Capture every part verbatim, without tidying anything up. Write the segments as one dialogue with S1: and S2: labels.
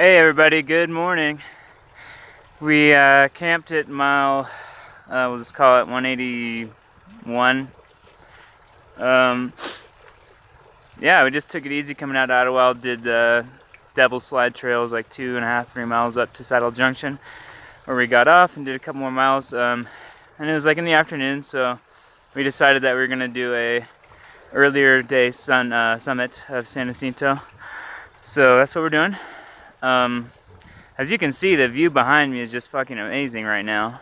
S1: Hey everybody, good morning. We uh, camped at mile, uh, we'll just call it one eighty-one. Um, yeah, we just took it easy coming out of Idlewild, did the Devil Slide trails like two and a half, three miles up to Saddle Junction, where we got off and did a couple more miles. Um, and it was like in the afternoon, so we decided that we were gonna do a earlier day sun uh, summit of San Jacinto. So that's what we're doing. Um, As you can see, the view behind me is just fucking amazing right now.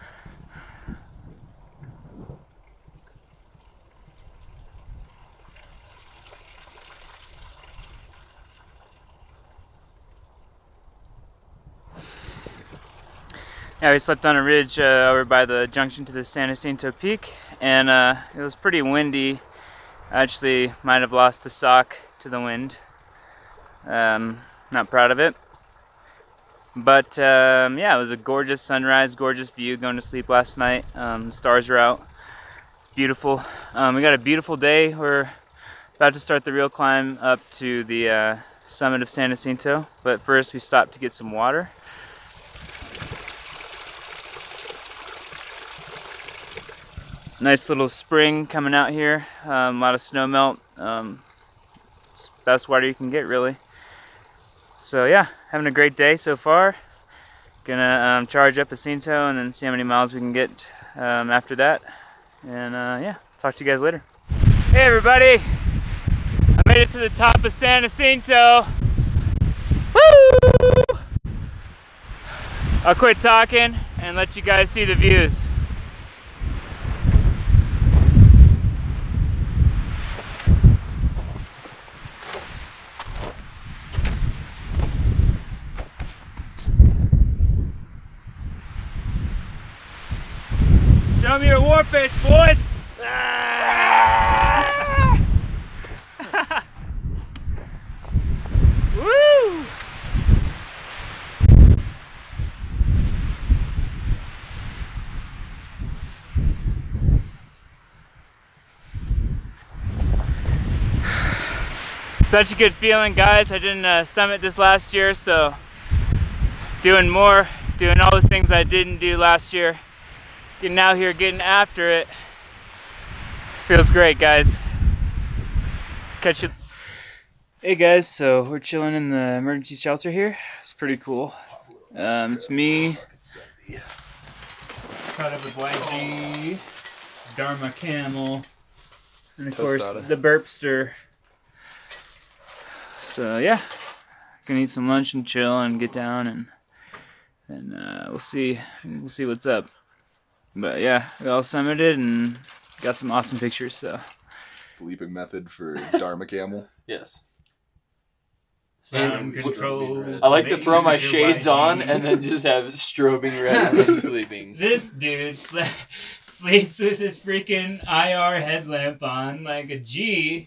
S1: Yeah, we slept on a ridge uh, over by the junction to the San Jacinto Peak, and uh, it was pretty windy. I actually might have lost a sock to the wind. Um, not proud of it. But um, yeah, it was a gorgeous sunrise, gorgeous view going to sleep last night. Um, the stars are out. It's beautiful. Um, we got a beautiful day. We're about to start the real climb up to the uh, summit of San Jacinto. But first we stopped to get some water. Nice little spring coming out here. Um, a lot of snow melt. Um, best water you can get, really. So yeah, having a great day so far. Gonna um, charge up Jacinto and then see how many miles we can get um, after that. And uh, yeah, talk to you guys later. Hey everybody, I made it to the top of San Jacinto. Woo! I'll quit talking and let you guys see the views. Show me your war face, boys! Ah! Woo! Such a good feeling, guys. I didn't uh, summit this last year, so doing more, doing all the things I didn't do last year. Getting out here, getting after it. Feels great, guys. Catch you. Hey guys, so we're chilling in the emergency shelter here. It's pretty cool. Um, it's me. Caught up with Y G, Dharma Camel, and of course the Burpster. So yeah, gonna eat some lunch and chill and get down and and uh, we'll see. We'll see what's up. But yeah, we all summited and got some awesome pictures, so.
S2: Sleeping method for Dharma Camel?
S3: Yes.
S1: Sound control.
S3: I like to throw my shades on and then just have it strobing red when I'm sleeping.
S1: This dude sl sleeps with his freaking I R headlamp on like a G.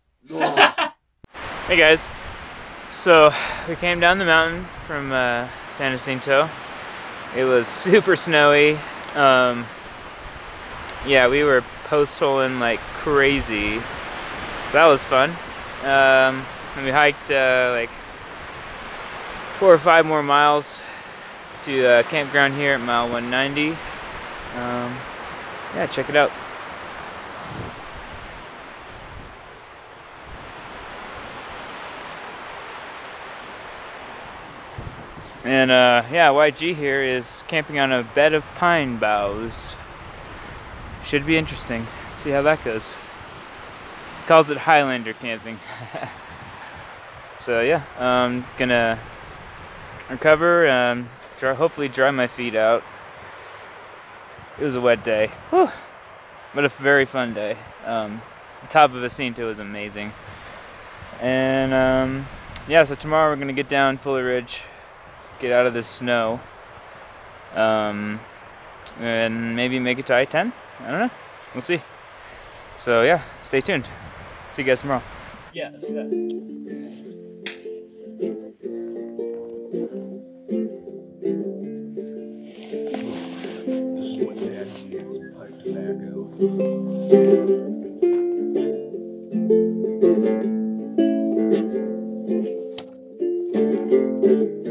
S1: Hey guys, so we came down the mountain from uh, San Jacinto. It was super snowy. Um, yeah, we were post-holing like crazy, so that was fun. Um, and we hiked uh, like four or five more miles to a campground here at mile one ninety. Um, yeah, check it out. And uh, yeah, Y G here is camping on a bed of pine boughs. Should be interesting. See how that goes. He calls it Highlander camping. So yeah, I'm gonna recover, um, dry, hopefully dry my feet out. It was a wet day, whew, but a very fun day. Um, the top of Jacinto was amazing. And um, yeah, so tomorrow we're gonna get down Fuller Ridge, get out of the snow, um, and maybe make it to I ten. I don't know. We'll see. So yeah, stay tuned. See you guys tomorrow. Yeah, see that.
S4: This is what Dad needs, some pipe tobacco. Thank you.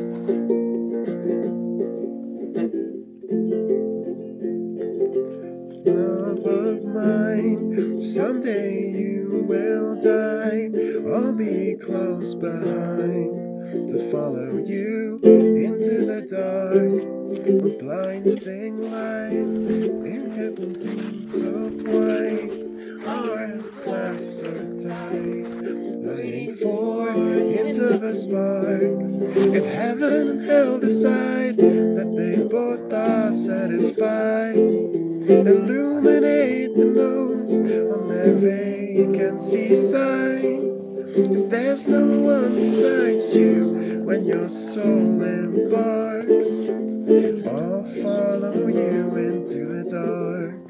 S5: mine. Someday you will die. I'll be close behind to follow you into the dark. A blinding light in hidden beams of white. Our hands clasped so tight, waiting for hint of a spark. If heaven and hell decide that they both are satisfied, illuminate the notes on their vacancy signs. If there's no one besides you when your soul embarks, I'll follow you into the dark.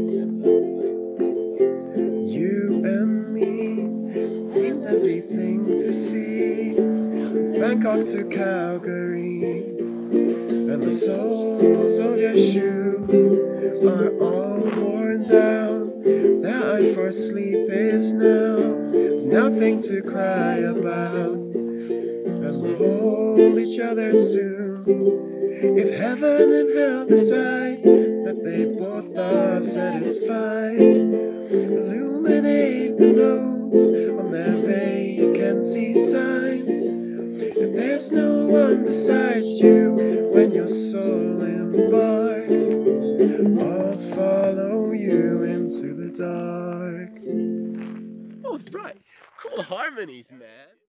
S5: You and me ain't everything to see. Bangkok to Calgary, and the soles of your shoes are all worn down. Time for sleep is now. There's nothing to cry about, and we'll hold each other soon. If heaven and hell decide that they both are satisfied, illuminate the notes on their vacancy signs. If there's no one besides you when your soul embarks, I'll follow you into the dark.
S6: Oh, right. Cool harmonies, man.